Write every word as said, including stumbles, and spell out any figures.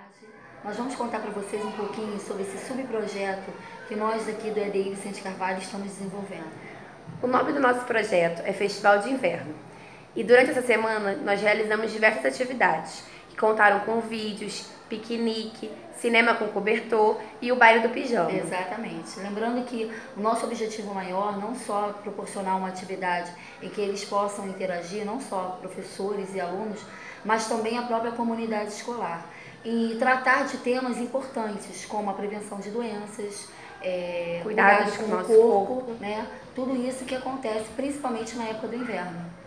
Nós vamos contar para vocês um pouquinho sobre esse subprojeto que nós aqui do E D I Vicente Carvalho estamos desenvolvendo. O nome do nosso projeto é Festival de Inverno e durante essa semana nós realizamos diversas atividades que contaram com vídeos, piquenique, cinema com cobertor e o baile do pijama. Exatamente. Lembrando que o nosso objetivo maior não só proporcionar uma atividade em que eles possam interagir, não só professores e alunos, mas também a própria comunidade escolar. E tratar de temas importantes, como a prevenção de doenças, é, Cuidados cuidado com com o o nosso corpo, corpo. né? Tudo isso que acontece principalmente na época do inverno.